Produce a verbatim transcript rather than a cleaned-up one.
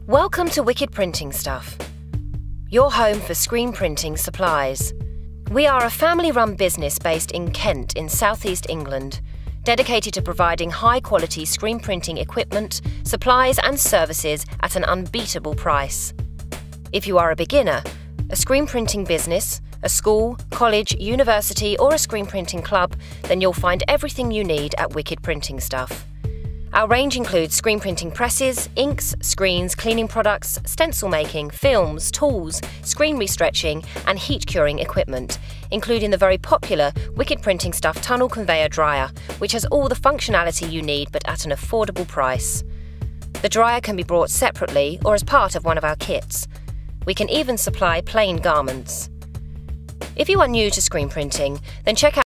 Welcome to Wicked Printing Stuff, your home for screen printing supplies. We are a family-run business based in Kent in southeast England, dedicated to providing high-quality screen printing equipment, supplies and services at an unbeatable price. If you are a beginner, a screen printing business, a school, college, university or a screen printing club, then you'll find everything you need at Wicked Printing Stuff. Our range includes screen printing presses, inks, screens, cleaning products, stencil making, films, tools, screen restretching and heat curing equipment, including the very popular Wicked Printing Stuff Tunnel Conveyor Dryer, which has all the functionality you need but at an affordable price. The dryer can be bought separately or as part of one of our kits. We can even supply plain garments. If you are new to screen printing, then check out